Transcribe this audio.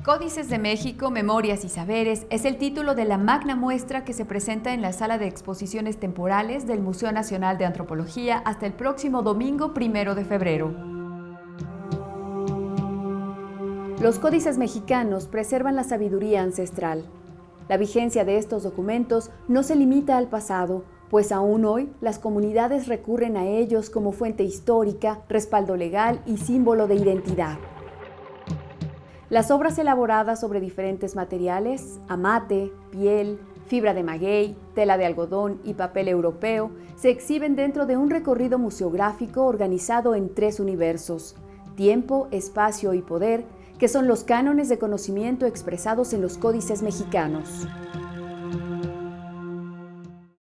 Códices de México, Memorias y Saberes es el título de la magna muestra que se presenta en la Sala de Exposiciones Temporales del Museo Nacional de Antropología hasta el próximo domingo 1 de febrero. Los códices mexicanos preservan la sabiduría ancestral. La vigencia de estos documentos no se limita al pasado, pues aún hoy las comunidades recurren a ellos como fuente histórica, respaldo legal y símbolo de identidad. Las obras elaboradas sobre diferentes materiales, amate, piel, fibra de maguey, tela de algodón y papel europeo, se exhiben dentro de un recorrido museográfico organizado en 3 universos: tiempo, espacio y poder, que son los cánones de conocimiento expresados en los códices mexicanos.